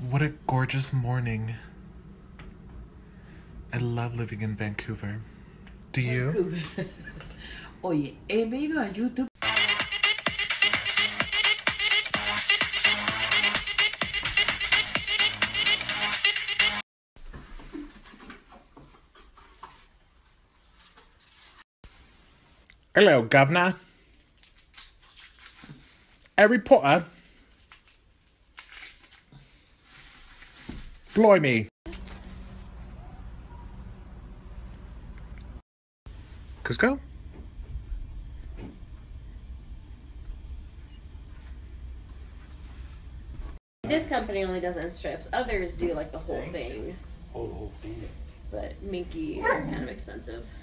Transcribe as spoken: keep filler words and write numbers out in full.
What a gorgeous morning. I love living in Vancouver. Do you? Oye, he ido a YouTube. Hello, Governor. Harry Potter. Blimey. Cusco? This company only does it in strips. Others do like the whole thing. Oh, the whole thing. But Minky is kind of expensive.